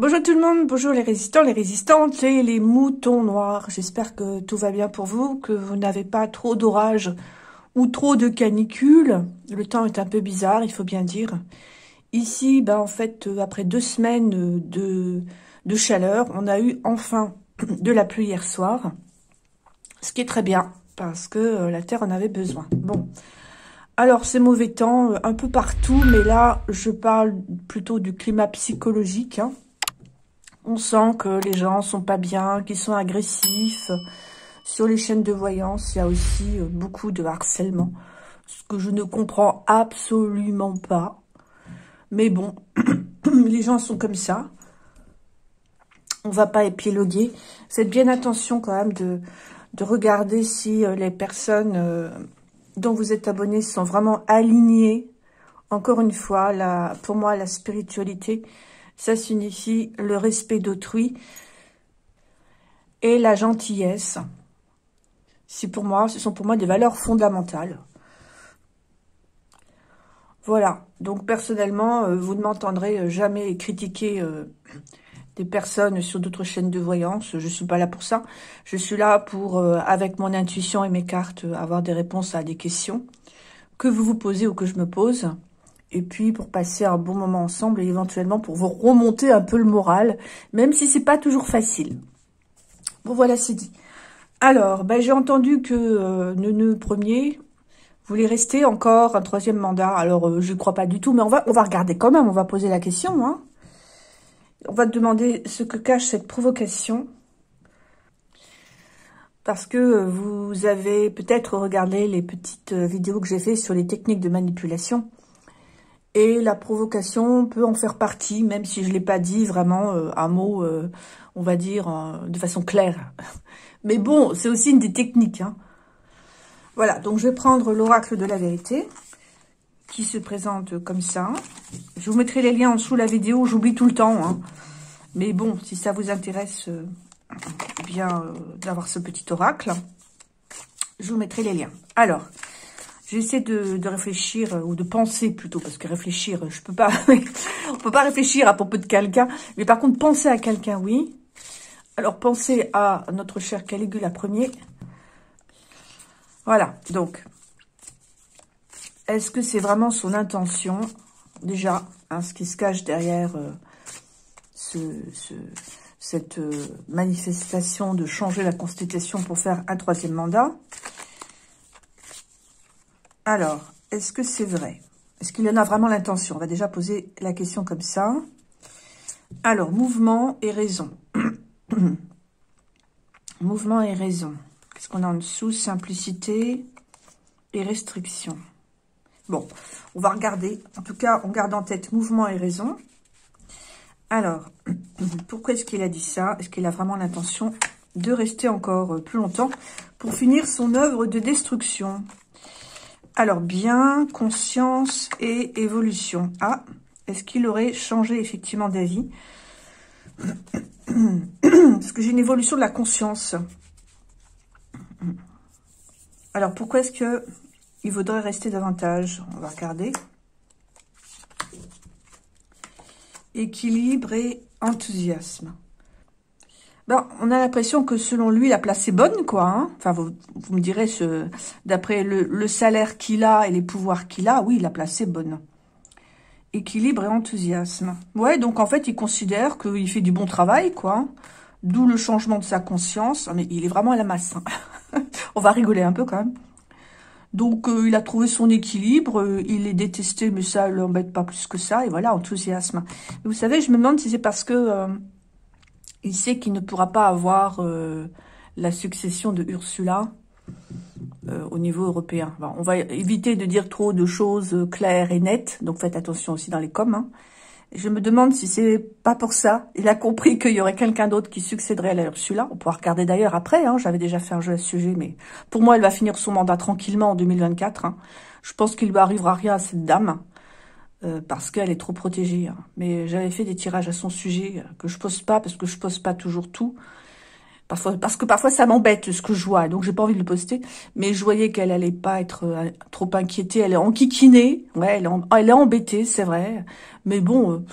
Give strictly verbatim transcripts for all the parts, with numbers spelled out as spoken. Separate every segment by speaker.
Speaker 1: Bonjour tout le monde, bonjour les résistants, les résistantes et les moutons noirs. J'espère que tout va bien pour vous, que vous n'avez pas trop d'orage ou trop de canicule. Le temps est un peu bizarre, il faut bien dire. Ici, ben, en fait, euh, après deux semaines de, de chaleur, on a eu enfin de la pluie hier soir. Ce qui est très bien, parce que euh, la Terre en avait besoin. Bon, alors c'est mauvais temps euh, un peu partout, mais là, je parle plutôt du climat psychologique, hein. On sent que les gens sont pas bien, qu'ils sont agressifs. Sur les chaînes de voyance, il y a aussi beaucoup de harcèlement, ce que je ne comprends absolument pas. Mais bon, les gens sont comme ça. On va pas épiloguer. Faites bien attention quand même de, de regarder si les personnes euh, dont vous êtes abonnés sont vraiment alignées. Encore une fois, la, pour moi, la spiritualité, ça signifie le respect d'autrui et la gentillesse. C'est pour moi, ce sont pour moi des valeurs fondamentales. Voilà. Donc personnellement, euh, vous ne m'entendrez jamais critiquer euh, des personnes sur d'autres chaînes de voyance. Je suis pas là pour ça. Je suis là pour, euh, avec mon intuition et mes cartes, euh, avoir des réponses à des questions que vous vous posez ou que je me pose. Et puis pour passer un bon moment ensemble et éventuellement pour vous remonter un peu le moral, même si c'est pas toujours facile. Bon voilà, c'est dit. Alors, ben, j'ai entendu que euh, Neuneu Premier voulait rester encore un troisième mandat. Alors euh, je ne crois pas du tout, mais on va on va regarder quand même, on va poser la question, hein. On va te demander ce que cache cette provocation. Parce que vous avez peut-être regardé les petites vidéos que j'ai fait sur les techniques de manipulation. Et la provocation peut en faire partie, même si je ne l'ai pas dit vraiment euh, un mot, euh, on va dire, euh, de façon claire. Mais bon, c'est aussi une des techniques, hein. Voilà, donc je vais prendre l'oracle de la vérité, qui se présente comme ça. Je vous mettrai les liens en dessous de la vidéo, j'oublie tout le temps, hein. Mais bon, si ça vous intéresse euh, bien euh, d'avoir ce petit oracle, je vous mettrai les liens. Alors... J'essaie de, de réfléchir, ou de penser plutôt, parce que réfléchir, je peux pas, on peut pas réfléchir à propos de quelqu'un, mais par contre, penser à quelqu'un, oui. Alors, penser à notre cher Caligula Ier. Voilà, donc, est-ce que c'est vraiment son intention, déjà, hein, ce qui se cache derrière euh, ce, ce, cette euh, manifestation de changer la Constitution pour faire un troisième mandat? Alors, est-ce que c'est vrai? Est-ce qu'il en a vraiment l'intention? On va déjà poser la question comme ça. Alors, mouvement et raison. Mouvement et raison. Qu'est-ce qu'on a en dessous? Simplicité et restriction. Bon, on va regarder. En tout cas, on garde en tête mouvement et raison. Alors, pourquoi est-ce qu'il a dit ça? Est-ce qu'il a vraiment l'intention de rester encore plus longtemps pour finir son œuvre de destruction? Alors, bien, conscience et évolution. Ah, est-ce qu'il aurait changé effectivement d'avis? Parce que j'ai une évolution de la conscience. Alors, pourquoi est-ce que il voudrait rester davantage? On va regarder. Équilibre et enthousiasme. Ben, on a l'impression que selon lui, la place est bonne, quoi, hein. Enfin, vous, vous me direz, ce, d'après le, le salaire qu'il a et les pouvoirs qu'il a, oui, la place est bonne. Équilibre et enthousiasme. Ouais, donc en fait, il considère qu'il fait du bon travail, quoi. D'où le changement de sa conscience. Mais il est vraiment à la masse, hein. On va rigoler un peu, quand même. Donc, euh, il a trouvé son équilibre. Euh, il est détesté, mais ça ne l'embête pas plus que ça. Et voilà, enthousiasme. Et vous savez, je me demande si c'est parce que... Euh, il sait qu'il ne pourra pas avoir euh, la succession de Ursula euh, au niveau européen. Bon, on va éviter de dire trop de choses claires et nettes, donc faites attention aussi dans les coms, hein. Je me demande si c'est pas pour ça. Il a compris qu'il y aurait quelqu'un d'autre qui succéderait à la Ursula. On pourra regarder d'ailleurs après, hein. J'avais déjà fait un jeu à ce sujet, mais pour moi, elle va finir son mandat tranquillement en deux mille vingt-quatre. Hein. Je pense qu'il lui arrivera rien à cette dame. Euh, parce qu'elle est trop protégée. Hein. Mais j'avais fait des tirages à son sujet euh, que je pose pas, parce que je pose pas toujours tout. Parfois, parce que parfois, ça m'embête ce que je vois, donc j'ai pas envie de le poster. Mais je voyais qu'elle allait pas être euh, trop inquiétée. Elle est enquiquinée. Ouais, elle est, en, elle est embêtée, c'est vrai. Mais bon, euh,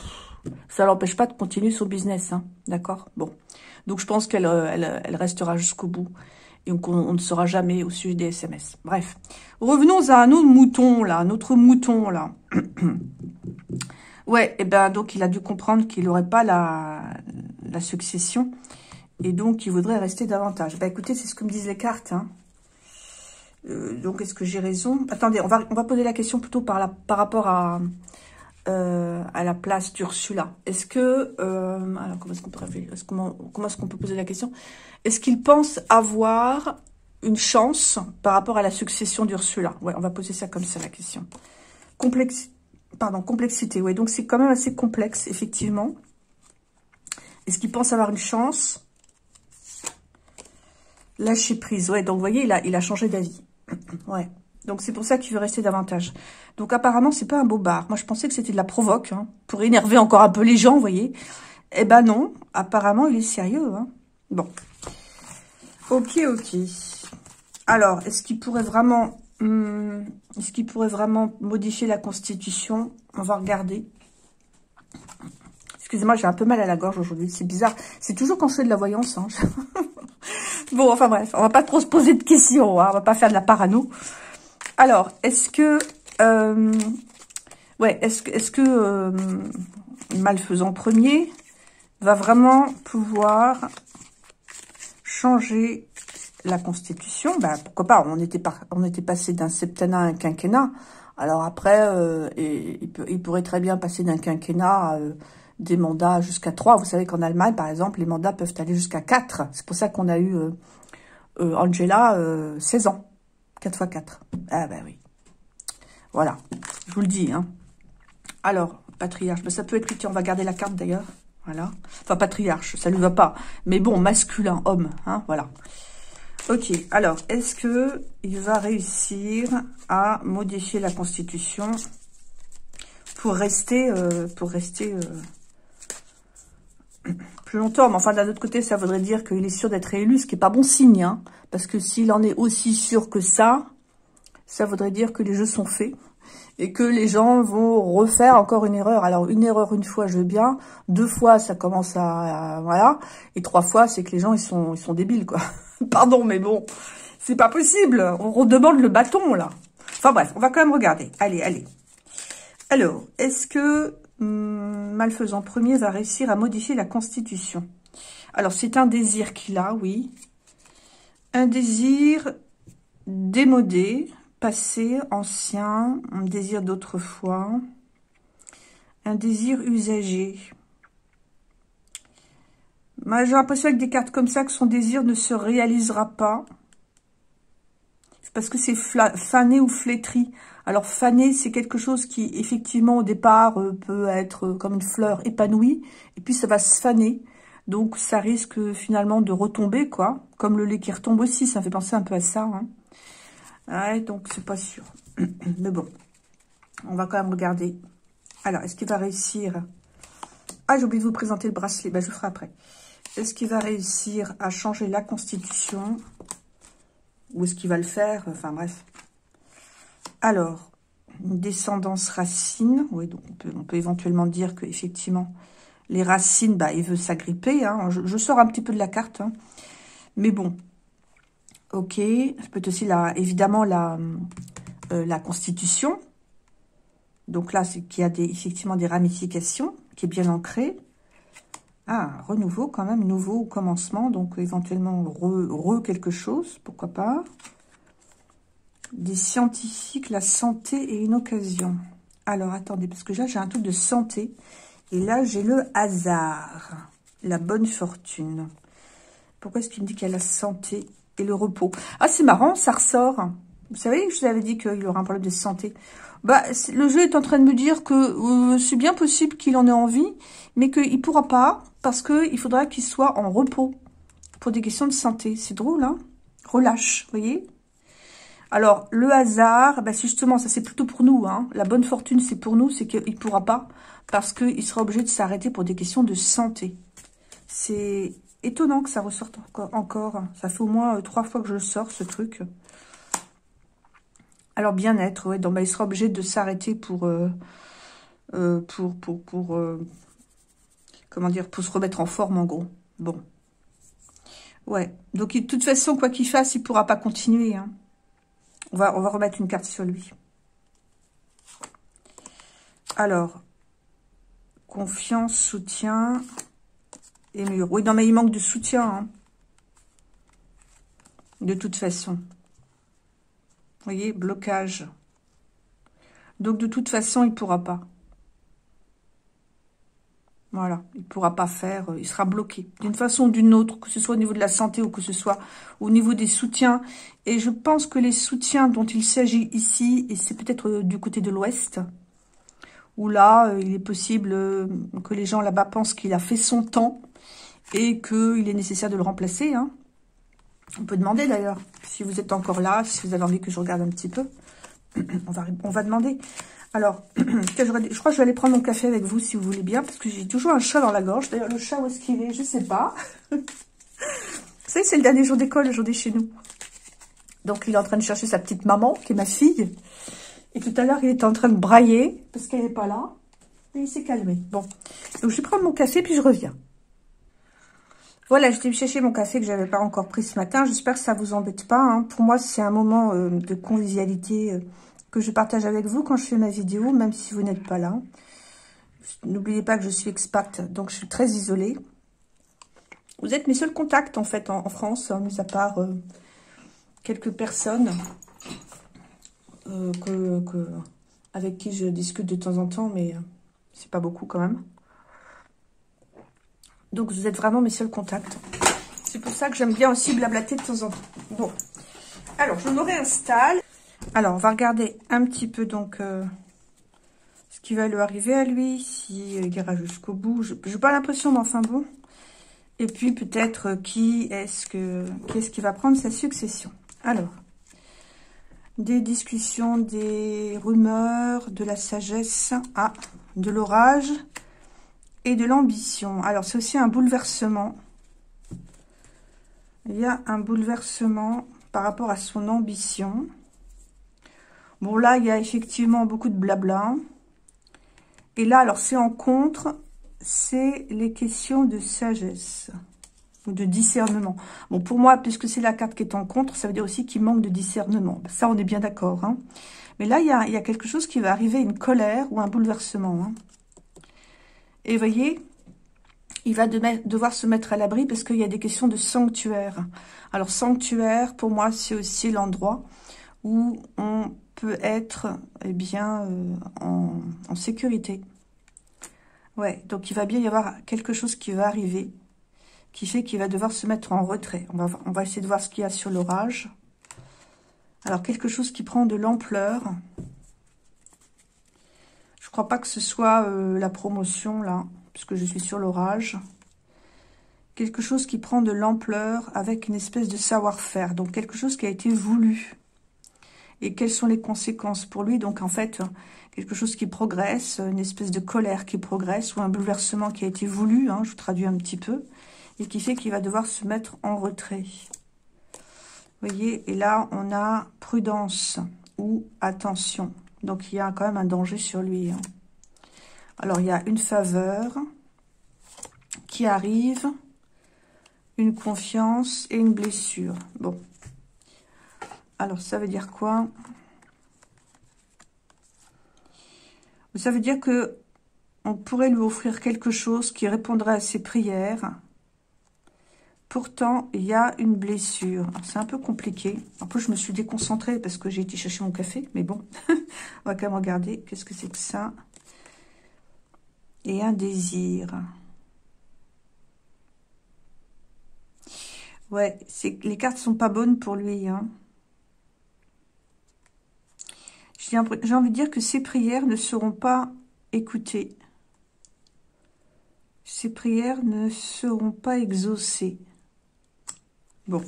Speaker 1: Ça l'empêche pas de continuer son business, hein, d'accord? Bon. Donc, je pense qu'elle elle, elle restera jusqu'au bout. Et on, on ne saura jamais au sujet des S M S. Bref. Revenons à un autre mouton, là. Un autre mouton, là. Ouais, et ben donc, il a dû comprendre qu'il n'aurait pas la, la succession. Et donc, il voudrait rester davantage. Ben, écoutez, c'est ce que me disent les cartes, hein. Euh, donc, est-ce que j'ai raison? Attendez, on va, on va poser la question plutôt par, la, par rapport à... Euh, à la place d'Ursula. Est-ce que... Euh, alors, comment est-ce qu'on peut réfléchir? Est-ce comment comment est-ce qu'on peut poser la question? Est-ce qu'il pense avoir une chance par rapport à la succession d'Ursula? Ouais, on va poser ça comme ça, la question. Complexe... Pardon, complexité. Ouais, donc c'est quand même assez complexe, effectivement. Est-ce qu'il pense avoir une chance? Lâcher prise. Ouais, donc vous voyez, il a, il a changé d'avis. Ouais. Donc, c'est pour ça qu'il veut rester davantage. Donc, apparemment, c'est pas un bobard. Moi, je pensais que c'était de la provoque, hein, pour énerver encore un peu les gens, vous voyez. Eh ben non, apparemment, il est sérieux, hein. Bon. Ok, ok. Alors, est-ce qu'il pourrait vraiment... Hum, est-ce qu'il pourrait vraiment modifier la Constitution? On va regarder. Excusez-moi, j'ai un peu mal à la gorge aujourd'hui. C'est bizarre. C'est toujours quand je fais de la voyance, hein. Bon, enfin bref, on va pas trop se poser de questions, hein. On va pas faire de la parano. Alors, est-ce que, euh, ouais, est-ce que, est-ce que euh, Malfaisant premier va vraiment pouvoir changer la Constitution? Ben, pourquoi pas? On était par, on était passé d'un septennat à un quinquennat. Alors après, euh, et, il, peut, il pourrait très bien passer d'un quinquennat à euh, des mandats jusqu'à trois. Vous savez qu'en Allemagne, par exemple, les mandats peuvent aller jusqu'à quatre. C'est pour ça qu'on a eu euh, euh, Angela euh, seize ans. quatre fois quatre. Ah ben oui. Voilà. Je vous le dis, hein. Alors, patriarche. Ben, ça peut être lui. On va garder la carte d'ailleurs. Voilà. Enfin, patriarche. Ça lui va pas. Mais bon, masculin, homme. Hein, voilà. Ok. Alors, est-ce que il va réussir à modifier la Constitution pour rester... Euh, pour rester... Euh, plus longtemps, mais enfin d'un autre côté ça voudrait dire qu'il est sûr d'être réélu, ce qui est pas bon signe, hein, parce que s'il en est aussi sûr que ça, ça voudrait dire que les jeux sont faits et que les gens vont refaire encore une erreur. Alors une erreur une fois je veux bien, deux fois ça commence à, à voilà, et trois fois c'est que les gens ils sont ils sont débiles quoi. Pardon mais bon, c'est pas possible, on redemande le bâton là. Enfin bref, on va quand même regarder. Allez, allez. Alors, est-ce que hum, Malfaisant premier va réussir à modifier la Constitution? Alors, c'est un désir qu'il a, oui. Un désir démodé, passé, ancien, un désir d'autrefois. Un désir usagé. Moi, j'ai l'impression avec des cartes comme ça que son désir ne se réalisera pas. Parce que c'est fané ou flétri. Alors, fané, c'est quelque chose qui, effectivement, au départ, euh, peut être euh, comme une fleur épanouie. Et puis, ça va se faner. Donc, ça risque finalement de retomber, quoi. Comme le lait qui retombe aussi. Ça me fait penser un peu à ça. Hein. Ouais, donc, c'est pas sûr. Mais bon, on va quand même regarder. Alors, est-ce qu'il va réussir... Ah, j'ai oublié de vous présenter le bracelet. Ben, je le ferai après. Est-ce qu'il va réussir à changer la Constitution ? Ou est-ce qu'il va le faire? Enfin, bref. Alors, une descendance racine. Oui, donc on peut, on peut éventuellement dire que effectivement les racines, bah, il veut s'agripper. Hein. Je, je sors un petit peu de la carte. Hein. Mais bon. Ok. Ça peut être aussi, la, évidemment, la, euh, la Constitution. Donc là, c'est qu'il y a des, effectivement des ramifications, qui est bien ancrée. Ah, renouveau quand même, nouveau commencement, donc éventuellement re, re quelque chose, pourquoi pas. Des scientifiques, la santé et une occasion. Alors, attendez, parce que là, j'ai un truc de santé. Et là, j'ai le hasard, la bonne fortune. Pourquoi est-ce qu'il me dit qu'il y a la santé et le repos? Ah, c'est marrant, ça ressort. Vous savez, je vous avais dit qu'il aurait un problème de santé. Bah, le jeu est en train de me dire que euh, c'est bien possible qu'il en ait envie, mais qu'il ne pourra pas, parce qu'il faudra qu'il soit en repos pour des questions de santé. C'est drôle, hein? Relâche, vous voyez? Alors, le hasard, bah, justement, ça c'est plutôt pour nous. Hein. La bonne fortune, c'est pour nous, c'est qu'il ne pourra pas, parce qu'il sera obligé de s'arrêter pour des questions de santé. C'est étonnant que ça ressorte encore. Ça fait au moins euh, trois fois que je le sors, ce truc. Alors, bien-être, ouais, donc bah, il sera obligé de s'arrêter pour, euh, euh, pour, pour, pour, euh, comment dire, pour se remettre en forme, en gros. Bon. Ouais. Donc, de toute façon, quoi qu'il fasse, il pourra pas continuer. Hein. On va, on va remettre une carte sur lui. Alors, confiance, soutien et mur. Oui, non, mais il manque de soutien. Hein. De toute façon. Vous voyez, blocage. Donc, de toute façon, il pourra pas. Voilà, il ne pourra pas faire, il sera bloqué d'une façon ou d'une autre, que ce soit au niveau de la santé ou que ce soit au niveau des soutiens. Et je pense que les soutiens dont il s'agit ici, et c'est peut-être du côté de l'ouest, où là, il est possible que les gens là-bas pensent qu'il a fait son temps et qu'il est nécessaire de le remplacer. Hein. On peut demander d'ailleurs, si vous êtes encore là, si vous avez envie que je regarde un petit peu, on va, on va demander. Alors, je crois que je vais aller prendre mon café avec vous, si vous voulez bien, parce que j'ai toujours un chat dans la gorge. D'ailleurs, le chat, où est-ce qu'il est? Je sais pas. Vous savez, c'est le dernier jour d'école, aujourd'hui, chez nous. Donc, il est en train de chercher sa petite maman, qui est ma fille. Et tout à l'heure, il était en train de brailler, parce qu'elle n'est pas là. Et il s'est calmé. Bon. Donc, je vais prendre mon café, puis je reviens. Voilà, j'étais chercher mon café que je n'avais pas encore pris ce matin. J'espère que ça ne vous embête pas. Hein. Pour moi, c'est un moment euh, de convivialité euh, que je partage avec vous quand je fais ma vidéo, même si vous n'êtes pas là. N'oubliez pas que je suis expat, donc je suis très isolée. Vous êtes mes seuls contacts, en fait, en, en France, hein, mis à part euh, quelques personnes euh, que, que, avec qui je discute de temps en temps, mais euh, c'est pas beaucoup quand même. Donc, vous êtes vraiment mes seuls contacts. C'est pour ça que j'aime bien aussi blablater de temps en temps. Bon, alors, je me réinstalle. Alors, on va regarder un petit peu, donc, euh, ce qui va lui arriver à lui, s'il si, ira jusqu'au bout. Je n'ai pas l'impression, mais enfin bon. Et puis, peut-être, euh, qui est-ce que, qui est-ce qui va prendre sa succession. Alors, des discussions, des rumeurs, de la sagesse, ah, de l'orage et de l'ambition. Alors, c'est aussi un bouleversement. Il y a un bouleversement par rapport à son ambition. Bon, là, il y a effectivement beaucoup de blabla. Et là, alors, c'est en contre, c'est les questions de sagesse ou de discernement. Bon, pour moi, puisque c'est la carte qui est en contre, ça veut dire aussi qu'il manque de discernement. Ça, on est bien d'accord. Hein. Mais là, il y, a, il y a quelque chose qui va arriver, une colère ou un bouleversement. Hein. Et vous voyez, il va de devoir se mettre à l'abri parce qu'il y a des questions de sanctuaire. Alors, sanctuaire, pour moi, c'est aussi l'endroit où on peut être eh bien euh, en, en sécurité. Ouais, donc il va bien y avoir quelque chose qui va arriver, qui fait qu'il va devoir se mettre en retrait. On va, on va essayer de voir ce qu'il y a sur l'orage. Alors, quelque chose qui prend de l'ampleur. Je crois pas que ce soit euh, la promotion, là, puisque je suis sur l'orage. Quelque chose qui prend de l'ampleur avec une espèce de savoir-faire. Donc, quelque chose qui a été voulu. Et quelles sont les conséquences pour lui? Donc, en fait, quelque chose qui progresse, une espèce de colère qui progresse, ou un bouleversement qui a été voulu, hein, je traduis un petit peu, et qui fait qu'il va devoir se mettre en retrait. Vous voyez, et là, on a prudence ou attention. Donc, il y a quand même un danger sur lui. Hein. Alors, il y a une faveur qui arrive, une confiance et une blessure. Bon. Alors, ça veut dire quoi? Ça veut dire que on pourrait lui offrir quelque chose qui répondrait à ses prières. Pourtant, il y a une blessure. C'est un peu compliqué. En plus, je me suis déconcentrée parce que j'ai été chercher mon café. Mais bon, on va quand même regarder. Qu'est-ce que c'est que ça? Et un désir. Ouais, c'est les cartes sont pas bonnes pour lui, hein. J'ai envie de dire que ces prières ne seront pas écoutées. Ces prières ne seront pas exaucées. Bon.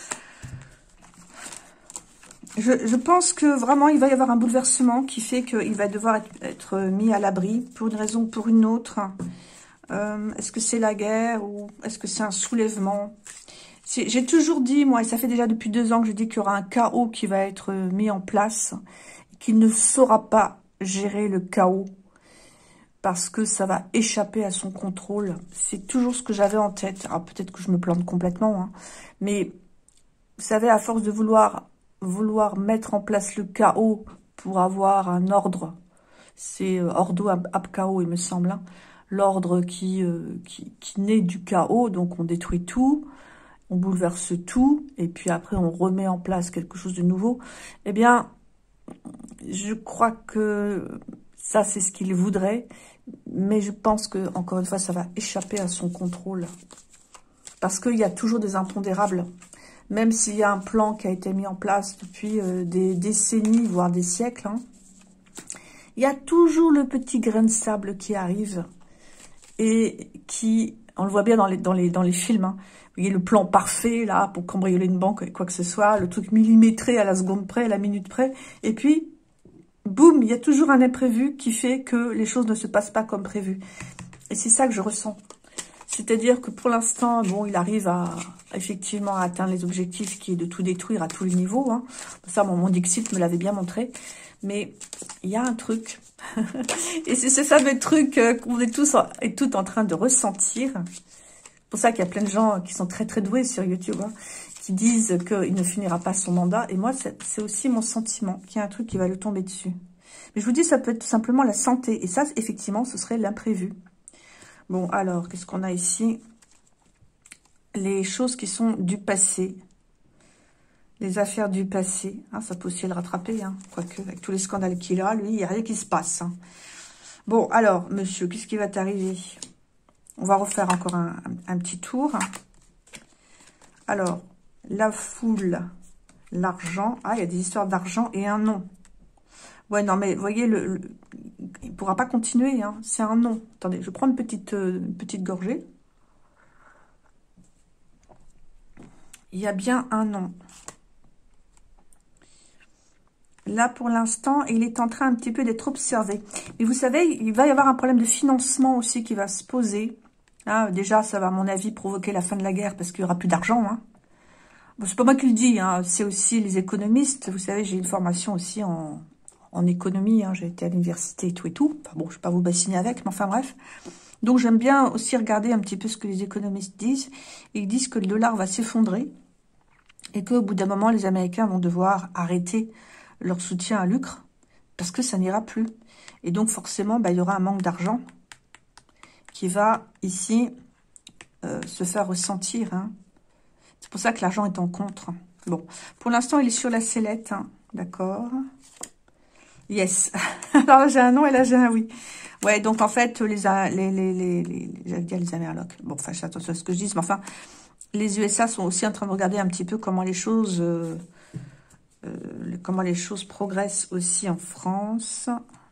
Speaker 1: Je, je pense que vraiment, il va y avoir un bouleversement qui fait qu'il va devoir être, être mis à l'abri pour une raison ou pour une autre. Euh, est-ce que c'est la guerre ou est-ce que c'est un soulèvement? J'ai toujours dit, moi, et ça fait déjà depuis deux ans que je dis qu'il y aura un chaos qui va être mis en place, qu'il ne saura pas gérer le chaos. parce que ça va échapper à son contrôle. C'est toujours ce que j'avais en tête. Alors peut-être que je me plante complètement, hein. Mais vous savez, à force de vouloir, vouloir mettre en place le chaos pour avoir un ordre, c'est euh, Ordo ab, ab chaos, il me semble, hein. L'ordre qui, euh, qui, qui naît du chaos, donc on détruit tout, on bouleverse tout, et puis après on remet en place quelque chose de nouveau. Eh bien, je crois que ça c'est ce qu'il voudrait, mais je pense que, encore une fois, ça va échapper à son contrôle. Parce qu'il y a toujours des impondérables. Même s'il y a un plan qui a été mis en place depuis euh, des décennies, voire des siècles, hein, il y a toujours le petit grain de sable qui arrive et qui, on le voit bien dans les, dans les, dans les films, hein. Vous voyez le plan parfait, là, pour cambrioler une banque, quoi que ce soit, le truc millimétré à la seconde près, à la minute près, et puis, boum, il y a toujours un imprévu qui fait que les choses ne se passent pas comme prévu. Et c'est ça que je ressens. C'est-à-dire que pour l'instant, bon, il arrive à, effectivement, à atteindre les objectifs qui est de tout détruire à tous les niveaux, hein. Ça, mon, mon Dixit me l'avait bien montré. Mais il y a un truc. Et c'est ce fameux truc qu'on est tous en, est tout en train de ressentir. C'est pour ça qu'il y a plein de gens qui sont très très doués sur YouTube, hein, qui disent qu'il ne finira pas son mandat. Et moi, c'est aussi mon sentiment, qu'il y a un truc qui va le tomber dessus. Mais je vous dis, ça peut être tout simplement la santé. Et ça, effectivement, ce serait l'imprévu. Bon, alors, qu'est-ce qu'on a ici? Les choses qui sont du passé. Les affaires du passé. Ah, ça peut aussi le rattraper, hein. Quoique, avec tous les scandales qu'il a, lui, il n'y a rien qui se passe, hein. Bon, alors, monsieur, qu'est-ce qui va t'arriver? On va refaire encore un, un, un petit tour. Alors, la foule, l'argent. Ah, il y a des histoires d'argent et un nom. Ouais, non, mais vous voyez, le, le, il ne pourra pas continuer, hein. C'est un nom. Attendez, je prends une petite, euh, une petite gorgée. Il y a bien un nom. Là, pour l'instant, il est en train un petit peu d'être observé. Et vous savez, il va y avoir un problème de financement aussi qui va se poser. Hein, déjà, ça va, à mon avis, provoquer la fin de la guerre parce qu'il n'y aura plus d'argent. Hein. Bon, c'est pas moi qui le dis, hein, c'est aussi les économistes. Vous savez, j'ai une formation aussi en, en économie. Hein, j'ai été à l'université et tout et tout. Enfin bon, je ne vais pas vous bassiner avec, mais enfin bref. Donc, j'aime bien aussi regarder un petit peu ce que les économistes disent. Ils disent que le dollar va s'effondrer et qu'au bout d'un moment, les Américains vont devoir arrêter leur soutien à l'Ukraine, parce que ça n'ira plus. Et donc, forcément, bah, il y aura un manque d'argent qui va, ici, euh, se faire ressentir. Hein. C'est pour ça que l'argent est en contre. Bon, pour l'instant, il est sur la sellette. Hein. D'accord. Yes. Alors là, j'ai un non et là, j'ai un oui. Ouais, donc, en fait, les... les, les, les, les j'allais dire les Amerlocs. Bon, enfin, je fais attention à ce que je dis, mais enfin, les U S A sont aussi en train de regarder un petit peu comment les choses... Euh, Euh, comment les choses progressent aussi en France.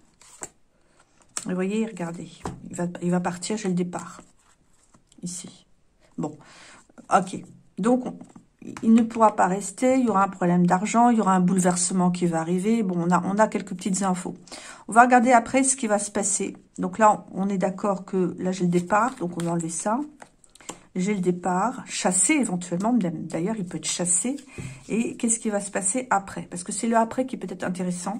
Speaker 1: Vous voyez, regardez, il va, il va partir, j'ai le départ, ici. Bon, ok. Donc, on, il ne pourra pas rester, il y aura un problème d'argent, il y aura un bouleversement qui va arriver. Bon, on a, on a quelques petites infos. On va regarder après ce qui va se passer. Donc là, on est d'accord que, là j'ai le départ, donc on va enlever ça. J'ai le départ, chassé éventuellement, d'ailleurs il peut être chassé. Et qu'est-ce qui va se passer après? Parce que c'est le après qui peut être intéressant.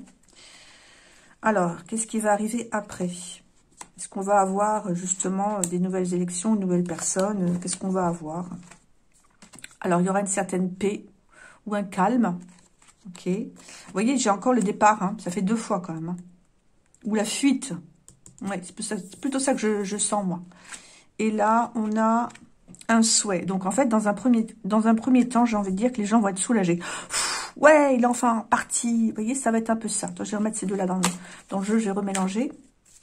Speaker 1: Alors, qu'est-ce qui va arriver après? Est-ce qu'on va avoir justement des nouvelles élections, une nouvelle personne? Qu'est-ce qu'on va avoir? Alors, il y aura une certaine paix ou un calme. Ok. Vous voyez, j'ai encore le départ, hein. Ça fait deux fois quand même. Hein. Ou la fuite. Ouais, c'est plutôt ça que je, je sens, moi. Et là, on a... un souhait. Donc, en fait, dans un premier, dans un premier temps, j'ai envie de dire que les gens vont être soulagés. Pff, ouais, il est enfin parti. Vous voyez, ça va être un peu ça. Attends, je vais remettre ces deux-là dans le, dans le jeu. Je vais remélanger.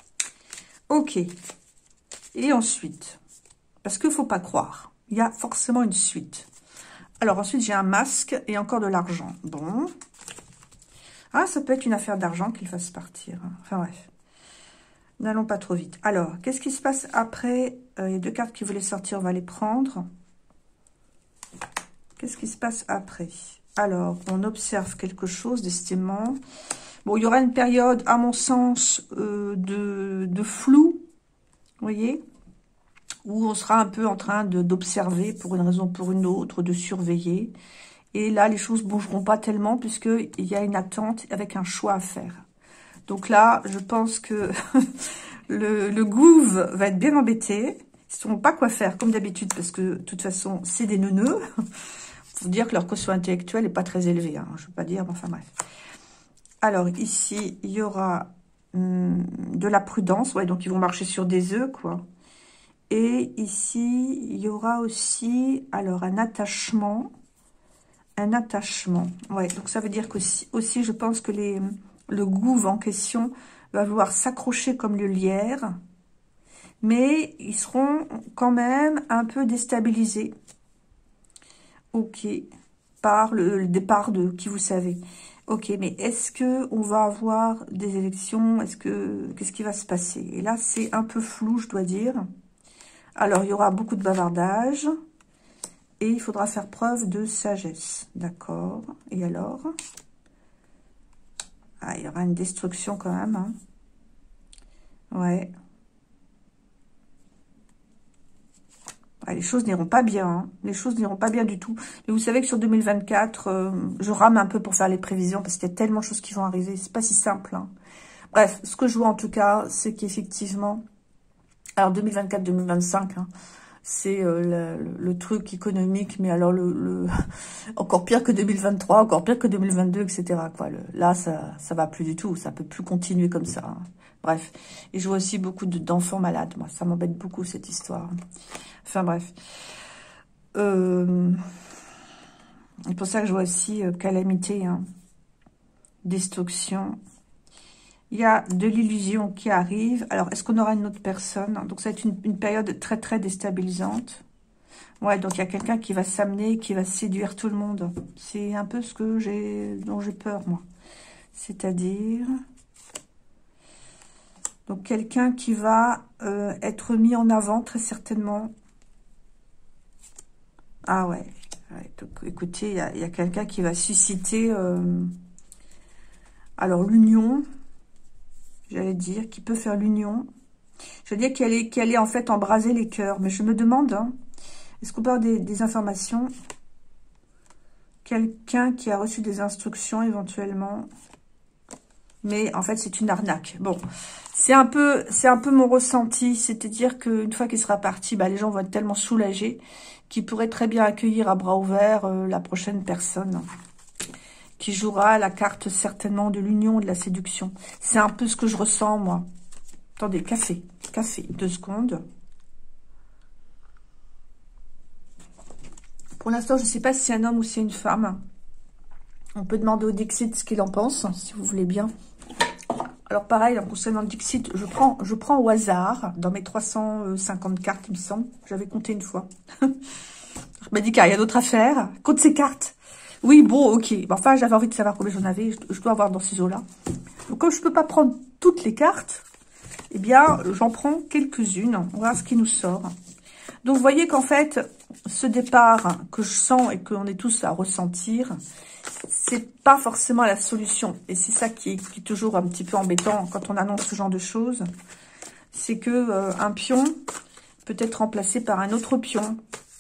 Speaker 1: Ok. Et ensuite, parce qu'il ne faut pas croire, il y a forcément une suite. Alors, ensuite, j'ai un masque et encore de l'argent. Bon. Ah, ça peut être une affaire d'argent qu'il fasse partir. Enfin, bref. N'allons pas trop vite. Alors, qu'est-ce qui se passe après? euh, Il y a deux cartes qui voulaient sortir, on va les prendre. Qu'est-ce qui se passe après? Alors, on observe quelque chose d'estimant. Bon, il y aura une période, à mon sens, euh, de, de flou, vous voyez, où on sera un peu en train d'observer pour une raison ou pour une autre, de surveiller. Et là, les choses ne bougeront pas tellement puisqu'il y a une attente avec un choix à faire. Donc là, je pense que Le, le gouv va être bien embêté. Ils ne sauront pas quoi faire, comme d'habitude, parce que, de toute façon, c'est des neuneux. Faut dire que leur quotient intellectuel n'est pas très élevé, hein, je ne veux pas dire, mais enfin bref. Alors, ici, il y aura hum, de la prudence. Ouais, donc ils vont marcher sur des œufs, quoi. Et ici, il y aura aussi, alors, un attachement. Un attachement. Ouais, donc ça veut dire qu'aussi, aussi, je pense que les, le gouv en question va vouloir s'accrocher comme le lierre. Mais ils seront quand même un peu déstabilisés. Ok. Par le, le départ de qui vous savez. Ok, mais est-ce que on va avoir des élections? Est-ce que qu'est-ce qui va se passer? Et là, c'est un peu flou, je dois dire. Alors, il y aura beaucoup de bavardage. Et il faudra faire preuve de sagesse. D'accord. Et alors? Ah, il y aura une destruction quand même. Hein. Ouais. Ah, les choses n'iront pas bien. Hein. Les choses n'iront pas bien du tout. Mais vous savez que sur deux mille vingt-quatre, euh, je rame un peu pour faire les prévisions parce qu'il y a tellement de choses qui vont arriver. C'est pas si simple. Hein. Bref, ce que je vois en tout cas, c'est qu'effectivement, alors deux mille vingt-quatre deux mille vingt-cinq, hein, c'est euh, le, le truc économique, mais alors le, le encore pire que deux mille vingt-trois, encore pire que deux mille vingt-deux, et cetera. Quoi. Le, là, ça ça va plus du tout, ça peut plus continuer comme ça. Hein. Bref, et je vois aussi beaucoup d'enfants malades. Moi, ça m'embête beaucoup cette histoire. Enfin bref, euh, c'est pour ça que je vois aussi euh, calamité, hein. Destruction. Il y a de l'illusion qui arrive. Alors, est-ce qu'on aura une autre personne? Donc, ça va être une, une période très, très déstabilisante. Ouais, donc il y a quelqu'un qui va s'amener, qui va séduire tout le monde. C'est un peu ce que j'ai, dont j'ai peur, moi. C'est-à-dire... Donc, quelqu'un qui va euh, être mis en avant, très certainement. Ah ouais. Ouais, donc, écoutez, il y a, y a quelqu'un qui va susciter... Euh, alors, l'union... J'allais dire, qui peut faire l'union. Je veux dire qu'elle est, qu'elle est en fait embraser les cœurs. Mais je me demande, hein, est-ce qu'on peut avoir des, des informations? Quelqu'un qui a reçu des instructions éventuellement. Mais en fait, c'est une arnaque. Bon, c'est un peu, c'est un peu mon ressenti. C'est-à-dire qu'une fois qu'il sera parti, bah, les gens vont être tellement soulagés qu'ils pourraient très bien accueillir à bras ouverts euh, la prochaine personne qui jouera la carte certainement de l'union, de la séduction. C'est un peu ce que je ressens, moi. Attendez, café, café, deux secondes. Pour l'instant, je ne sais pas si c'est un homme ou si c'est une femme. On peut demander au Dixit ce qu'il en pense, si vous voulez bien. Alors pareil, en concernant le Dixit, je prends, je prends au hasard, dans mes trois cent cinquante cartes, il me semble. J'avais compté une fois. Je me dis qu'il y a d'autres à faire. Compte ces cartes. Oui, bon, ok. Enfin, j'avais envie de savoir combien j'en avais. Je dois avoir dans ces eaux-là. Donc, comme je ne peux pas prendre toutes les cartes, eh bien, j'en prends quelques-unes. On va voir ce qui nous sort. Donc, vous voyez qu'en fait, ce départ que je sens et qu'on est tous à ressentir, c'est pas forcément la solution. Et c'est ça qui est, qui est toujours un petit peu embêtant quand on annonce ce genre de choses. C'est que euh, un pion peut être remplacé par un autre pion.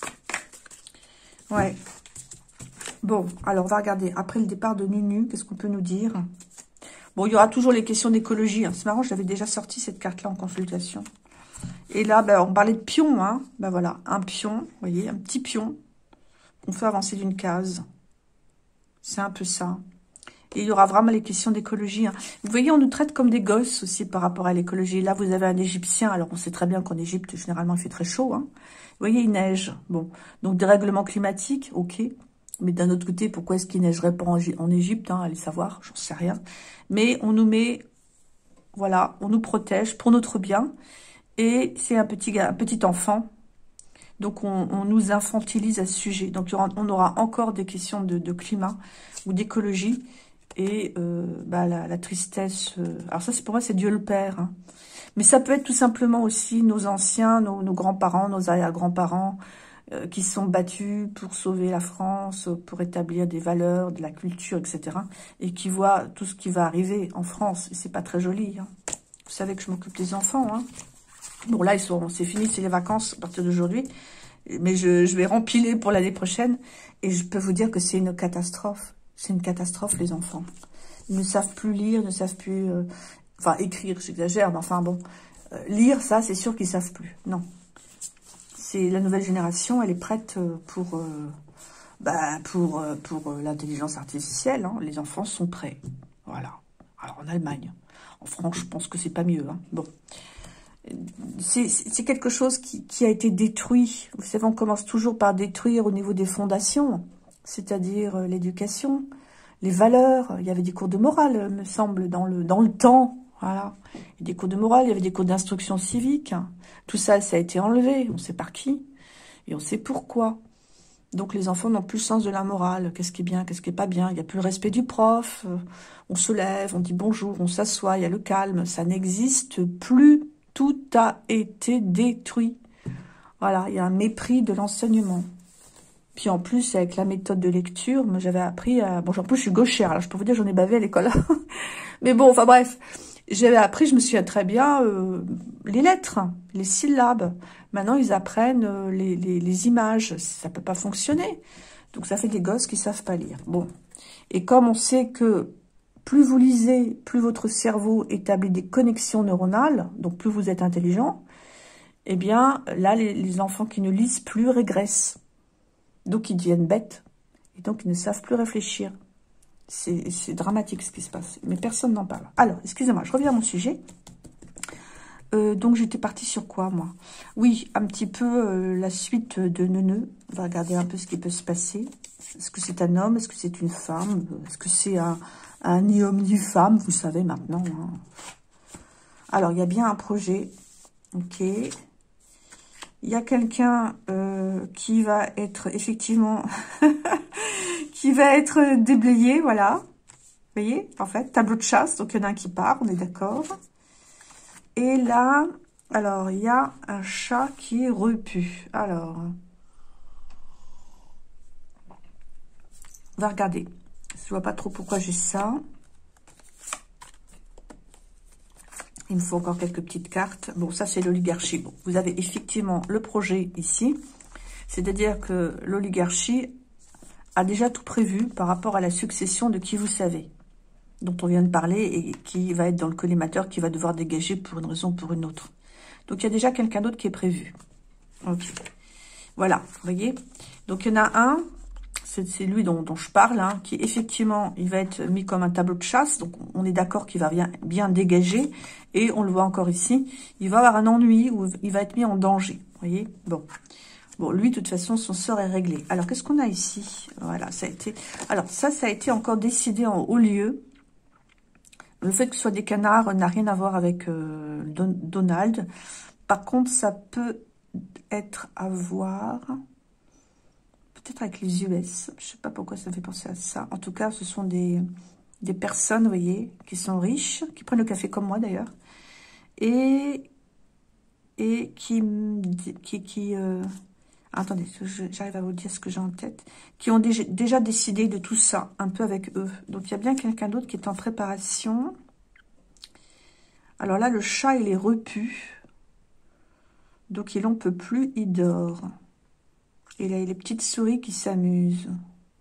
Speaker 1: Ouais. Bon, alors on va regarder. Après le départ de Nunu, qu'est-ce qu'on peut nous dire? Bon, il y aura toujours les questions d'écologie. Hein. C'est marrant, j'avais déjà sorti cette carte-là en consultation. Et là, ben, on parlait de pion. Hein. Ben voilà, un pion, vous voyez, un petit pion qu'on fait avancer d'une case. C'est un peu ça. Et il y aura vraiment les questions d'écologie. Hein. Vous voyez, on nous traite comme des gosses aussi par rapport à l'écologie. Là, vous avez un Égyptien. Alors, on sait très bien qu'en Égypte, généralement, il fait très chaud. Hein. Vous voyez, il neige. Bon, donc dérèglement climatique, ok. Mais d'un autre côté, pourquoi est-ce qu'il neigerait pas en, en Égypte, hein, allez savoir, j'en sais rien. Mais on nous met, voilà, on nous protège pour notre bien. Et c'est un petit gars, un petit enfant. Donc, on, on nous infantilise à ce sujet. Donc, il y aura, on aura encore des questions de, de climat ou d'écologie. Et euh, bah, la, la tristesse... Euh, alors ça, c'est pour moi, c'est Dieu le Père. Hein. Mais ça peut être tout simplement aussi nos anciens, nos, nos grands-parents, nos arrière-grands-parents, qui sont battus pour sauver la France, pour établir des valeurs, de la culture, et cetera. Et qui voient tout ce qui va arriver en France. Et c'est pas très joli. Hein. Vous savez que je m'occupe des enfants. Hein. Bon, là, ils sont, c'est fini, c'est les vacances à partir d'aujourd'hui. Mais je, je vais rempiler pour l'année prochaine. Et je peux vous dire que c'est une catastrophe. C'est une catastrophe, les enfants. Ils ne savent plus lire, ne savent plus... Euh, enfin, écrire, j'exagère, mais enfin bon... Euh, lire, ça, c'est sûr qu'ils savent plus. Non. C'est la nouvelle génération, elle est prête pour, euh, bah, pour, pour l'intelligence artificielle. Hein. Les enfants sont prêts. Voilà. Alors, en Allemagne. En France, je pense que c'est pas mieux. Hein. Bon. C'est quelque chose qui, qui a été détruit. Vous savez, on commence toujours par détruire au niveau des fondations, c'est-à-dire euh, l'éducation, les valeurs. Il y avait des cours de morale, me semble, dans le, dans le temps. Voilà. Il y avait des cours de morale, il y avait des cours d'instruction civique. Tout ça, ça a été enlevé. On sait par qui et on sait pourquoi. Donc, les enfants n'ont plus le sens de la morale. Qu'est-ce qui est bien, qu'est-ce qui est pas bien. Il n'y a plus le respect du prof. On se lève, on dit bonjour, on s'assoit, il y a le calme. Ça n'existe plus. Tout a été détruit. Voilà, il y a un mépris de l'enseignement. Puis en plus, avec la méthode de lecture, j'avais appris à... Bon, en plus, je suis gauchère, alors je peux vous dire, j'en ai bavé à l'école. Mais bon, enfin bref, j'avais appris, je me souviens très bien, euh, les lettres, les syllabes. Maintenant, ils apprennent euh, les, les, les images. Ça peut pas fonctionner. Donc, ça fait des gosses qui savent pas lire. Bon. Et comme on sait que plus vous lisez, plus votre cerveau établit des connexions neuronales, donc plus vous êtes intelligent, eh bien, là, les, les enfants qui ne lisent plus régressent. Donc, ils deviennent bêtes. Et donc, ils ne savent plus réfléchir. C'est dramatique ce qui se passe. Mais personne n'en parle. Alors, excusez-moi, je reviens à mon sujet. Euh, donc, j'étais partie sur quoi, moi? Oui, un petit peu euh, la suite de Neuneu. On va regarder un peu ce qui peut se passer. Est-ce que c'est un homme? Est-ce que c'est une femme? Est-ce que c'est un, un ni homme ni femme? Vous savez maintenant. Hein. Alors, il y a bien un projet. Ok. Il y a quelqu'un euh, qui va être effectivement... qui va être déblayé, voilà. Vous voyez, en fait, tableau de chasse. Donc, il y en a un qui part, on est d'accord. Et là, alors, il y a un chat qui est repu. Alors, on va regarder. Je vois pas trop pourquoi j'ai ça. Il me faut encore quelques petites cartes. Bon, ça, c'est l'oligarchie. Bon, vous avez effectivement le projet ici. C'est-à-dire que l'oligarchie a déjà tout prévu par rapport à la succession de qui vous savez, dont on vient de parler et qui va être dans le collimateur, qui va devoir dégager pour une raison ou pour une autre. Donc, il y a déjà quelqu'un d'autre qui est prévu. Ok. Voilà, vous voyez. Donc, il y en a un, c'est lui dont, dont je parle, hein, qui effectivement, il va être mis comme un tableau de chasse. Donc, on est d'accord qu'il va bien, bien dégager. Et on le voit encore ici, il va avoir un ennui ou il va être mis en danger. Vous voyez. Bon. Bon, lui, de toute façon, son sort est réglé. Alors, qu'est-ce qu'on a ici? Voilà, ça a été... Alors, ça, ça a été encore décidé en haut lieu. Le fait que ce soit des canards n'a rien à voir avec euh, Don Donald. Par contre, ça peut être à voir... Peut-être avec les U S. Je sais pas pourquoi ça me fait penser à ça. En tout cas, ce sont des, des personnes, vous voyez, qui sont riches, qui prennent le café comme moi, d'ailleurs. Et... Et qui... qui, qui euh, attendez, j'arrive à vous dire ce que j'ai en tête. Qui ont déjà, déjà décidé de tout ça, un peu avec eux. Donc, il y a bien quelqu'un d'autre qui est en préparation. Alors là, le chat, il est repu. Donc, il n'en peut plus, il dort. Et là, il y a les petites souris qui s'amusent.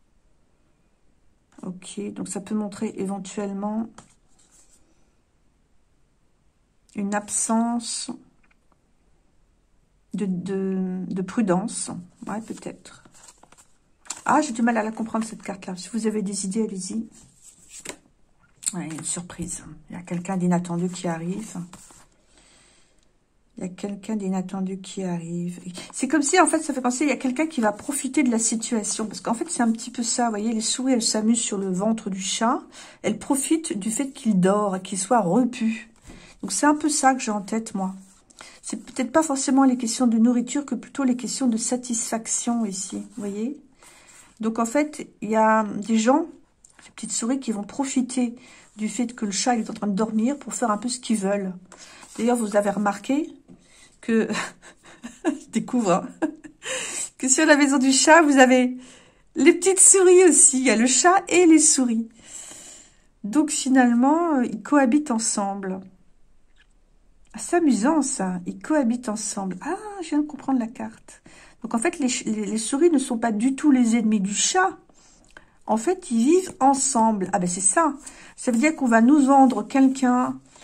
Speaker 1: Ok, donc ça peut montrer éventuellement une absence... De, de, de prudence. Ouais, peut-être. Ah, j'ai du mal à la comprendre, cette carte-là. Si vous avez des idées, allez-y. Ouais, une surprise. Il y a quelqu'un d'inattendu qui arrive. Il y a quelqu'un d'inattendu qui arrive. C'est comme si, en fait, ça fait penser, il y a quelqu'un qui va profiter de la situation. Parce qu'en fait, c'est un petit peu ça. Vous voyez, les souris, elles s'amusent sur le ventre du chat. Elles profitent du fait qu'il dort et qu'il soit repu. Donc, c'est un peu ça que j'ai en tête, moi. C'est peut-être pas forcément les questions de nourriture que plutôt les questions de satisfaction ici, vous voyez. Donc en fait, il y a des gens, ces petites souris, qui vont profiter du fait que le chat il est en train de dormir pour faire un peu ce qu'ils veulent. D'ailleurs, vous avez remarqué que, je découvre, hein, que sur la maison du chat, vous avez les petites souris aussi. Il y a le chat et les souris. Donc finalement, ils cohabitent ensemble. C'est amusant, ça. Ils cohabitent ensemble. Ah, je viens de comprendre la carte. Donc, en fait, les, les, les souris ne sont pas du tout les ennemis du chat. En fait, ils vivent ensemble. Ah, ben, c'est ça. Ça veut dire qu'on va nous vendre quelqu'un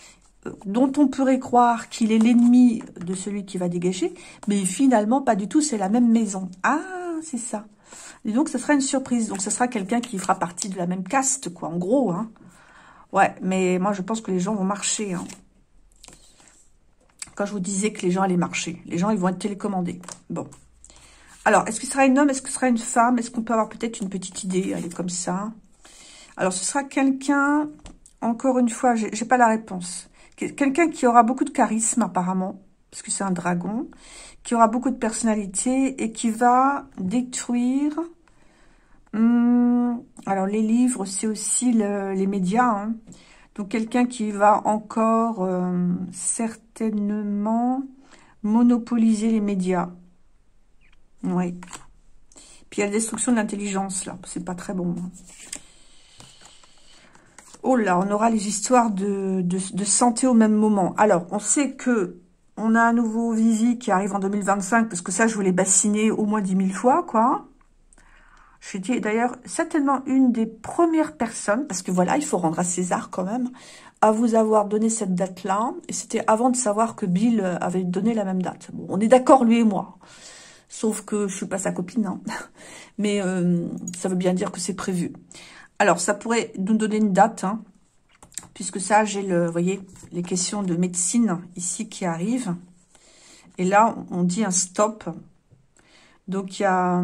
Speaker 1: dont on pourrait croire qu'il est l'ennemi de celui qui va dégager, mais finalement, pas du tout, c'est la même maison. Ah, c'est ça. Et donc, ce sera une surprise. Donc, ce sera quelqu'un qui fera partie de la même caste, quoi, en gros. Hein. Ouais, mais moi, je pense que les gens vont marcher. Hein. Quand je vous disais que les gens allaient marcher, les gens, ils vont être télécommandés. Bon. Alors, est-ce que ce sera un homme? Est-ce que ce sera une femme? Est-ce qu'on peut avoir peut-être une petite idée? Elle est comme ça. Alors, ce sera quelqu'un, encore une fois, j'ai j'ai pas la réponse. Quelqu'un qui aura beaucoup de charisme, apparemment, parce que c'est un dragon, qui aura beaucoup de personnalité et qui va détruire... Hum, alors, les livres, c'est aussi le, les médias. Hein. Donc, quelqu'un qui va encore euh, certainement monopoliser les médias. Oui. Puis, il y a la destruction de l'intelligence, là. C'est pas très bon. Hein. Oh là, on aura les histoires de, de, de santé au même moment. Alors, on sait que on a un nouveau Vivi qui arrive en deux mille vingt-cinq, parce que ça, je voulais bassiner au moins dix mille fois, quoi. Je suis d'ailleurs certainement une des premières personnes, parce que voilà, il faut rendre à César quand même, à vous avoir donné cette date-là. Et c'était avant de savoir que Bill avait donné la même date. Bon, on est d'accord, lui et moi. Sauf que je suis pas sa copine, hein. Mais euh, ça veut bien dire que c'est prévu. Alors, ça pourrait nous donner une date, hein, puisque ça, j'ai le, vous voyez, les questions de médecine ici qui arrivent. Et là, on dit un stop. Donc, il y a,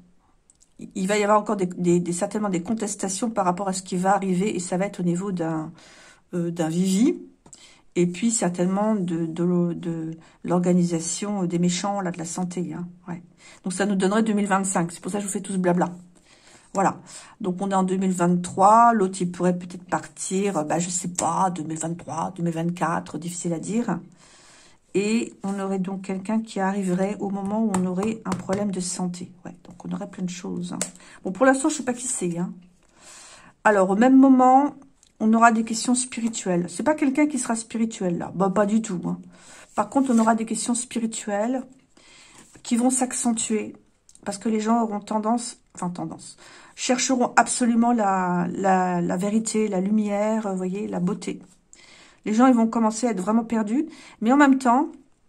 Speaker 1: il va y avoir encore des, des, des, certainement des contestations par rapport à ce qui va arriver, et ça va être au niveau d'un euh, d'un Vivi, et puis certainement de, de, de l'organisation des méchants, là, de la santé. Hein, ouais. Donc, ça nous donnerait deux mille vingt-cinq. C'est pour ça que je vous fais tout ce blabla. Voilà, donc on est en deux mille vingt-trois, l'autre il pourrait peut-être partir, bah, je sais pas, deux mille vingt-trois, deux mille vingt-quatre, difficile à dire. Et on aurait donc quelqu'un qui arriverait au moment où on aurait un problème de santé. Ouais, donc on aurait plein de choses. Hein. Bon, pour l'instant, je sais pas qui c'est. Hein. Alors, au même moment, on aura des questions spirituelles. C'est pas quelqu'un qui sera spirituel, là. Bah, pas du tout. Hein. Par contre, on aura des questions spirituelles qui vont s'accentuer. Parce que les gens auront tendance, enfin tendance, chercheront absolument la, la, la vérité, la lumière, vous voyez, la beauté. Les gens, ils vont commencer à être vraiment perdus. Mais en même temps,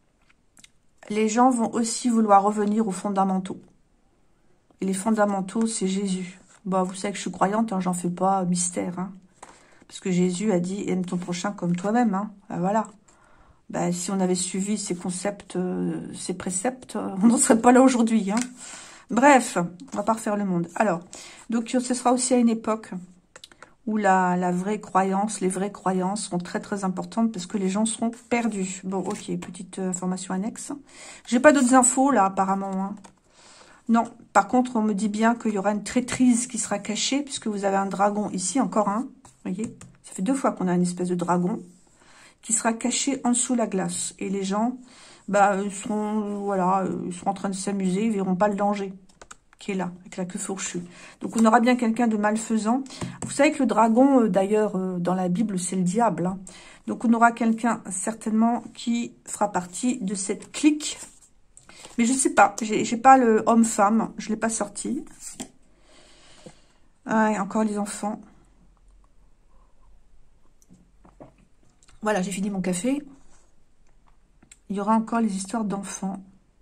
Speaker 1: les gens vont aussi vouloir revenir aux fondamentaux. Et les fondamentaux, c'est Jésus. Bon, vous savez que je suis croyante, hein, j'en fais pas mystère. Hein, parce que Jésus a dit, aime ton prochain comme toi-même. Hein, ben voilà. Ben, si on avait suivi ces concepts, euh, ces préceptes, on n'en serait pas là aujourd'hui. Hein. Bref, on va pas refaire le monde. Alors, donc ce sera aussi à une époque où la, la vraie croyance, les vraies croyances sont très très importantes parce que les gens seront perdus. Bon, ok, petite euh, information annexe. J'ai pas d'autres infos là apparemment. Hein. Non, par contre, on me dit bien qu'il y aura une traîtrise qui sera cachée puisque vous avez un dragon ici, encore un. Vous voyez, ça fait deux fois qu'on a une espèce de dragon qui sera caché en dessous la glace. Et les gens, bah, ils seront, voilà, ils seront en train de s'amuser, ils verront pas le danger qui est là, avec la queue fourchue. Donc, on aura bien quelqu'un de malfaisant. Vous savez que le dragon, euh, d'ailleurs, euh, dans la Bible, c'est le diable. Hein. Donc, on aura quelqu'un, certainement, qui fera partie de cette clique. Mais je sais pas, j'ai pas le homme-femme, je l'ai pas sorti. Ah, et encore les enfants. Voilà, j'ai fini mon café. Il y aura encore les histoires d'enfants.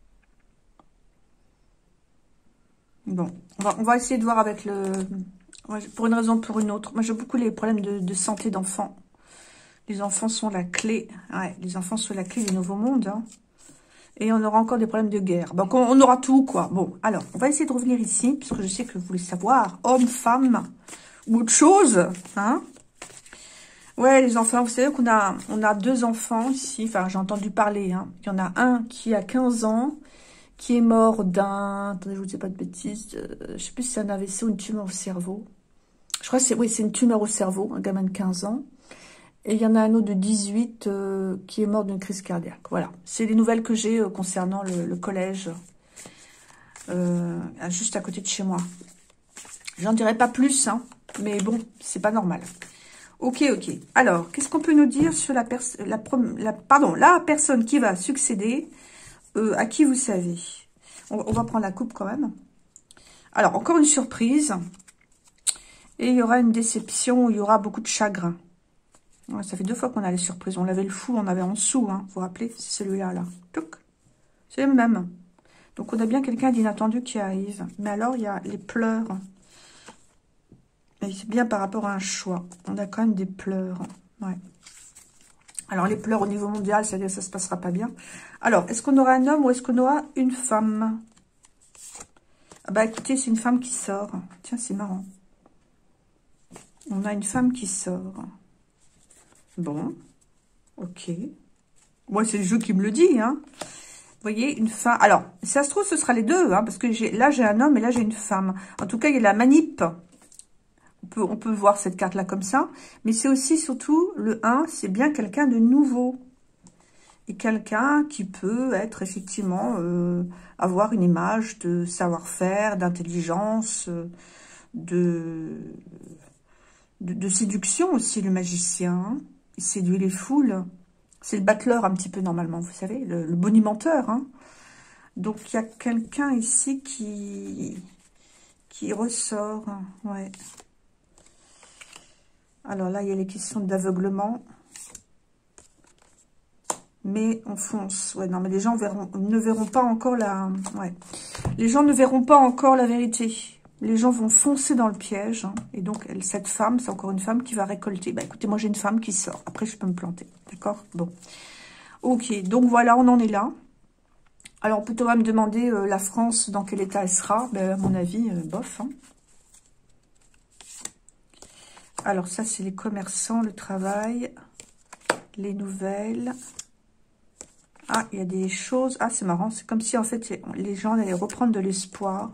Speaker 1: Bon, on va, on va essayer de voir avec le... Pour une raison ou pour une autre. Moi, j'ai beaucoup les problèmes de, de santé d'enfants. Les enfants sont la clé. Ouais, les enfants sont la clé du nouveau monde. Hein. Et on aura encore des problèmes de guerre. Donc, on, on aura tout, quoi. Bon, alors, on va essayer de revenir ici, puisque je sais que vous voulez savoir. Homme, femme, ou autre chose. Hein. Ouais, les enfants, vous savez qu'on a, on a deux enfants ici. Enfin, j'ai entendu parler. Hein. Il y en a un qui a quinze ans, qui est mort d'un... Attendez, je vous dis pas de bêtises. Euh, je sais plus si c'est un A V C ou une tumeur au cerveau. Je crois que c'est... Oui, c'est une tumeur au cerveau, un gamin de quinze ans. Et il y en a un autre de dix-huit euh, qui est mort d'une crise cardiaque. Voilà. C'est les nouvelles que j'ai euh, concernant le, le collège. Euh, juste à côté de chez moi. J'en dirai pas plus, hein. Mais bon, c'est pas normal. Ok, ok. Alors, qu'est-ce qu'on peut nous dire sur la, la, la, pardon, la personne qui va succéder euh, à qui vous savez? on, on va prendre la coupe quand même. Alors, encore une surprise. Et il y aura une déception où il y aura beaucoup de chagrin. Ouais, ça fait deux fois qu'on a les surprises. On avait le fou, on avait en dessous, hein. Vous vous rappelez? C'est celui-là, là. C'est le même. Donc, on a bien quelqu'un d'inattendu qui arrive. Mais alors, il y a les pleurs. Et c'est bien par rapport à un choix. On a quand même des pleurs. Ouais. Alors, les pleurs au niveau mondial, c'est-à-dire que ça se passera pas bien. Alors, est-ce qu'on aura un homme ou est-ce qu'on aura une femme? Ah bah, écoutez, c'est une femme qui sort. Tiens, c'est marrant. On a une femme qui sort. Bon. Ok. Moi, c'est le jeu qui me le dit, hein. Vous voyez, une femme. Alors, si ça se trouve, ce sera les deux, hein, parce que j'ai là, j'ai un homme et là, j'ai une femme. En tout cas, il y a la manip. On peut, on peut voir cette carte-là comme ça. Mais c'est aussi, surtout, le un, c'est bien quelqu'un de nouveau. Et quelqu'un qui peut être, effectivement, euh, avoir une image de savoir-faire, d'intelligence, de, de, de séduction aussi, le magicien. Hein. Il séduit les foules. C'est le battleur un petit peu normalement, vous savez, le, le bonimenteur. Hein. Donc, il y a quelqu'un ici qui, qui ressort. Ouais. Alors là, il y a les questions d'aveuglement. Mais on fonce. Ouais, non, mais les gens verront, ne verront pas encore la... Ouais. Les gens ne verront pas encore la vérité. Les gens vont foncer dans le piège. Hein. Et donc, elle, cette femme, c'est encore une femme qui va récolter. Bah, écoutez, moi, j'ai une femme qui sort. Après, je peux me planter. D'accord? Bon. Ok, donc voilà, on en est là. Alors, on peut quand même me demander euh, la France, dans quel état elle sera. Ben, à mon avis, euh, bof. Hein. Alors, ça, c'est les commerçants, le travail, les nouvelles. Ah, il y a des choses... Ah, c'est marrant. C'est comme si, en fait, les gens allaient reprendre de l'espoir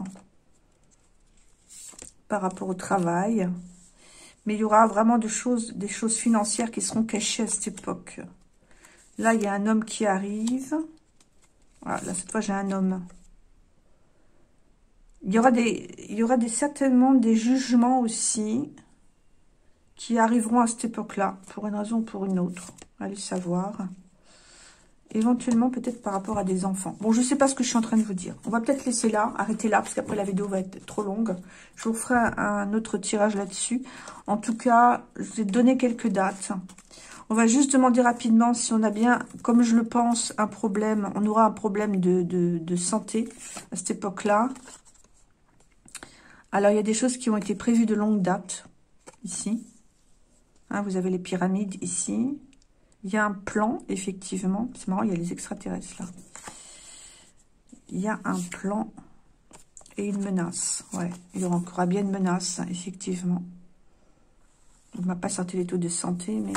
Speaker 1: par rapport au travail. Mais il y aura vraiment des choses, des choses financières qui seront cachées à cette époque. Là, il y a un homme qui arrive. Voilà, là, cette fois, j'ai un homme. Il y aura des, il y aura des, certainement des jugements aussi qui arriveront à cette époque-là, pour une raison ou pour une autre. Allez savoir. Éventuellement, peut-être par rapport à des enfants. Bon, je ne sais pas ce que je suis en train de vous dire. On va peut-être laisser là, arrêter là, parce qu'après la vidéo va être trop longue. Je vous ferai un, un autre tirage là-dessus. En tout cas, je vais donner quelques dates. On va juste demander rapidement si on a bien, comme je le pense, un problème. On aura un problème de, de, de santé à cette époque-là. Alors, il y a des choses qui ont été prévues de longue date, ici. Hein, vous avez les pyramides ici. Il y a un plan, effectivement. C'est marrant, il y a les extraterrestres, là. Il y a un plan et une menace. Ouais, il y aura bien une menace, effectivement. On ne m'a pas sorti les taux de santé, mais...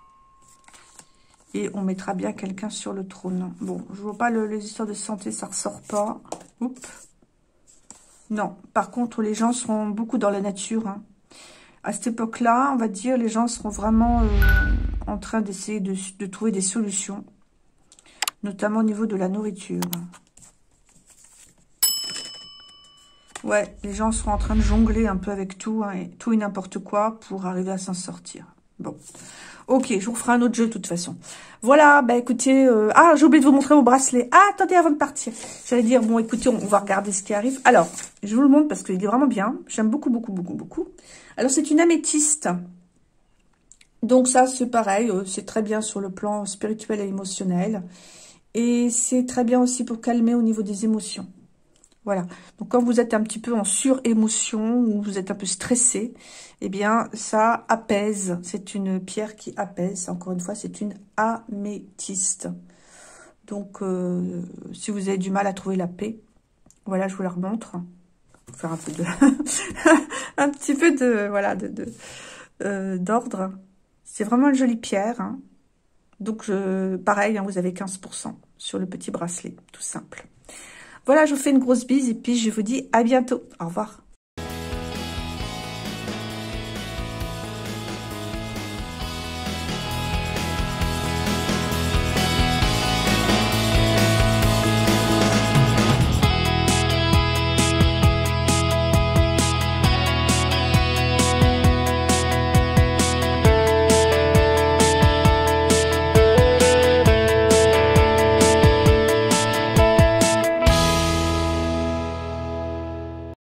Speaker 1: Et on mettra bien quelqu'un sur le trône. Bon, je vois pas le, les histoires de santé, ça ressort pas. Oups. Non, par contre, les gens seront beaucoup dans la nature, hein. À cette époque-là, on va dire, les gens seront vraiment euh, en train d'essayer de, de trouver des solutions, notamment au niveau de la nourriture. Ouais, les gens seront en train de jongler un peu avec tout, hein, et tout et n'importe quoi pour arriver à s'en sortir. Bon, ok, je vous ferai un autre jeu de toute façon. Voilà, bah écoutez, euh, ah, j'ai oublié de vous montrer mon bracelet. Ah, attendez, avant de partir, j'allais dire, bon, écoutez, on, on va regarder ce qui arrive. Alors, je vous le montre parce qu'il est vraiment bien. J'aime beaucoup, beaucoup, beaucoup, beaucoup. Alors, c'est une améthyste. Donc ça, c'est pareil, euh, c'est très bien sur le plan spirituel et émotionnel. Et c'est très bien aussi pour calmer au niveau des émotions. Voilà, donc quand vous êtes un petit peu en surémotion ou vous êtes un peu stressé, eh bien ça apaise, c'est une pierre qui apaise, encore une fois c'est une améthyste. Donc euh, si vous avez du mal à trouver la paix, voilà je vous la remontre, pour faire un peu de, un petit peu de, voilà, de, de euh, d'ordre. C'est vraiment une jolie pierre, hein. Donc je, pareil, hein, vous avez quinze pour cent sur le petit bracelet, tout simple. Voilà, je vous fais une grosse bise et puis je vous dis à bientôt. Au revoir.